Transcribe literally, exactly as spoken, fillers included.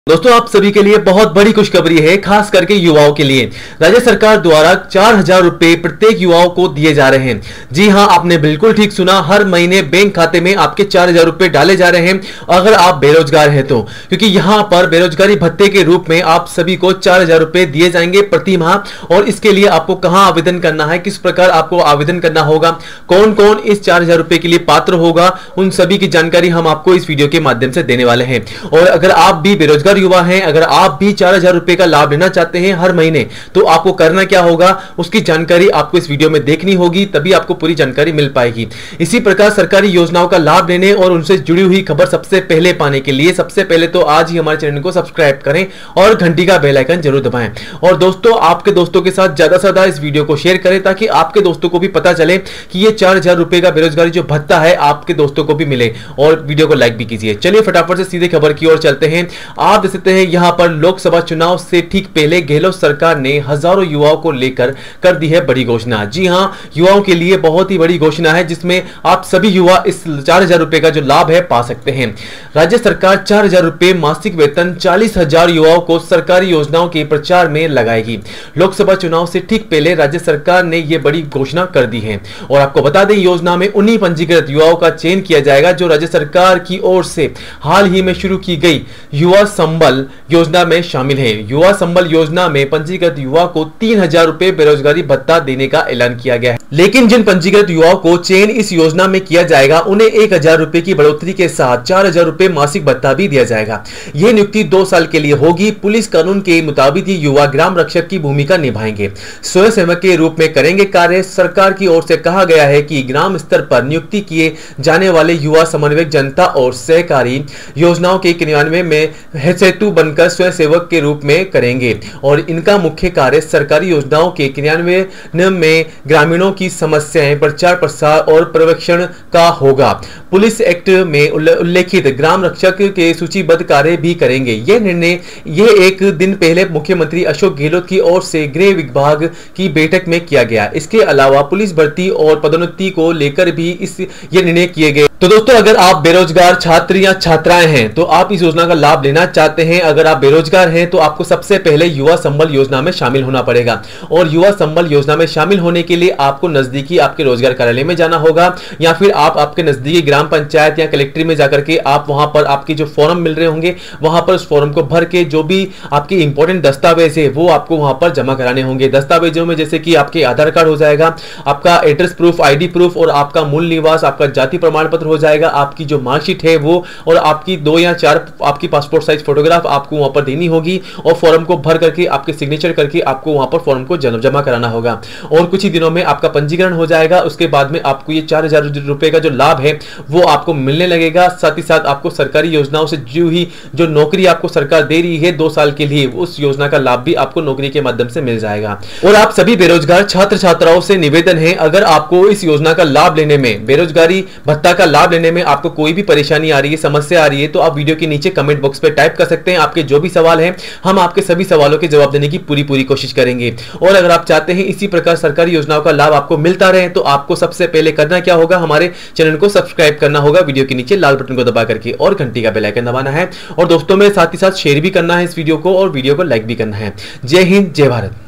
दोस्तों आप सभी के लिए बहुत बड़ी खुशखबरी है, खास करके युवाओं के लिए। राज्य सरकार द्वारा चार हजार रुपए प्रत्येक युवाओं को दिए जा रहे हैं। जी हां, आपने बिल्कुल ठीक सुना, हर महीने बैंक खाते में आपके चार हजार रुपए डाले जा रहे हैं अगर आप बेरोजगार हैं तो। क्योंकि यहां पर बेरोजगारी भत्ते के रूप में आप सभी को चार हजार रुपए दिए जाएंगे प्रति माह। और इसके लिए आपको कहां आवेदन करना है, किस प्रकार आपको आवेदन करना होगा, कौन कौन इस चार हजार रुपए के लिए पात्र होगा, उन सभी की जानकारी हम आपको इस वीडियो के माध्यम से देने वाले हैं। और अगर आप भी बेरोजगार युवा हैं, अगर आप भी चार हजार रुपए का लाभ लेना चाहते हैं हर महीने, तो आपको करना क्या होगा, उसकी जानकारी आपको इस वीडियो में देखनी होगी, तभी आपको पूरी जानकारी मिल पाएगी। इसी प्रकार सरकारी योजनाओं का लाभ लेने और उनसे जुड़ी हुई खबर सबसे पहले पाने के लिए सबसे पहले तो आज ही हमारे चैनल को सब्सक्राइब करें और घंटी का बेल आइकन जरूर दबाएं। और दोस्तों, आपके दोस्तों के साथ ज्यादा से ज्यादा इस वीडियो को शेयर करें ताकि आपके दोस्तों को भी पता चले कि ये चार हजार रुपए का बेरोजगारी जो भत्ता है आपके दोस्तों को भी मिले। और वीडियो को लाइक भी कीजिए। चलिए फटाफट से सीधे खबर की ओर चलते हैं। आप देख सकते हैं यहां पर लोकसभा चुनाव से ठीक पहले गहलोत सरकार ने हजारों युवाओं को लेकर कर दी है बड़ी घोषणा। जी हां, युवाओं के लिए बहुत ही बड़ी घोषणा है जिसमें आप सभी युवा इस चार हजार रुपए का जो लाभ है पा सकते हैं। राज्य सरकार चार हजार रुपए मासिक वेतन चालीस हजार युवाओं को सरकारी योजनाओं के प्रचार में लगाएगी। लोकसभा चुनाव से ठीक पहले राज्य सरकार ने यह बड़ी घोषणा कर दी है। और आपको बता दें, योजना में उन्हीं पंजीकृत युवाओं का चयन किया जाएगा जो राज्य सरकार की ओर से हाल ही में शुरू की गई युवा संबल योजना में शामिल है। युवा संबल योजना में पंजीकृत युवा को तीन हजार रुपए बेरोजगारी भत्ता देने का ऐलान किया गया है। लेकिन जिन पंजीकृत युवाओं को चयन इस योजना में किया जाएगा उन्हें एक हजार रुपए की बढ़ोतरी के साथ चार हजार रुपए मासिक भत्ता भी दिया जाएगा। यह नियुक्ति दो साल के लिए होगी। पुलिस कानून के मुताबिक ये युवा ग्राम रक्षक की भूमिका निभाएंगे, स्वयं सेवक के रूप में करेंगे कार्य। सरकार की ओर से कहा गया है कि ग्राम स्तर पर नियुक्ति किए जाने वाले युवा समन्वयक जनता और सहकारी योजनाओं के क्रियान्वयन में हेतु बनकर स्वयं सेवक के रूप में करेंगे। और इनका मुख्य कार्य सरकारी योजनाओं के क्रियान्वयन में ग्रामीणों की समस्याएं प्रचार प्रसार और पर्यवेक्षण का होगा। पुलिस एक्ट में उल्लेखित ग्राम रक्षक के सूचीबद्ध कार्य भी करेंगे। यह निर्णय यह एक दिन पहले मुख्यमंत्री अशोक गहलोत की ओर से गृह विभाग की बैठक में किया गया। इसके अलावा पुलिस भर्ती और पदोन्नति को लेकर भी इस ये निर्णय किए गए। तो दोस्तों, अगर आप बेरोजगार छात्र या छात्राएं हैं तो आप इस योजना का लाभ लेना चाहते हैं। अगर आप बेरोजगार हैं तो आपको सबसे पहले युवा संबल योजना में शामिल होना पड़ेगा। और युवा संबल योजना में शामिल होने के लिए आपको नजदीकी आपके रोजगार कार्यालय में जाना होगा, या फिर आप आपके नजदीकी ग्राम पंचायत या कलेक्ट्री में जाकर के आप वहां पर आपके जो फॉर्म मिल रहे होंगे वहां पर उस फॉर्म को भर के जो भी आपके इंपॉर्टेंट दस्तावेज है वो आपको वहां पर जमा कराने होंगे। दस्तावेजों में जैसे कि आपके आधार कार्ड हो जाएगा, आपका एड्रेस प्रूफ, आईडी प्रूफ, और आपका मूल निवास, आपका जाति प्रमाण पत्र हो जाएगा, आपकी जो मार्कशीट है वो, और आपकी दो या चार आपकी पासपोर्ट साइज फोटोग्राफ आपको वहां पर देनी होगी। और फॉर्म को भर करके आपके सिग्नेचर करके आपको वहां पर फॉर्म को जमा कराना होगा। और कुछ ही दिनों में आपका पंजीकरण हो जाएगा। उसके बाद में आपको ये चार हजार रुपए का जो लाभ है वो आपको मिलने लगेगा। साथ ही साथ आपको सरकारी योजनाओं से जुड़ी हुई जो नौकरी आपको सरकार दे रही है दो साल के लिए, उस योजना का लाभ भी आपको नौकरी के माध्यम से मिल जाएगा। और आप सभी बेरोजगार छात्र छात्राओं से निवेदन है, अगर आपको इस योजना का लाभ लेने में, बेरोजगारी भत्ता का लाभ लेने में आपको कोई भी परेशानी आ रही है, समस्या आ रही है, तो आप वीडियो के नीचे कमेंट बॉक्स पे टाइप कर सकते हैं। आपके जो भी सवाल हैं हम आपके सभी सवालों के जवाब देने की पूरी पूरी कोशिश करेंगे। और अगर आप चाहते हैं इसी प्रकार सरकारी योजनाओं का लाभ आपको मिलता रहे तो आपको सबसे पहले करना क्या होगा, हमारे चैनल को सब्सक्राइब करना होगा वीडियो के नीचे लाल बटन को दबा करके, और घंटी का बेल आइकन दबाना है। और दोस्तों में साथ ही साथ शेयर भी करना है इस वीडियो को, और वीडियो को लाइक भी करना है। जय हिंद, जय भारत।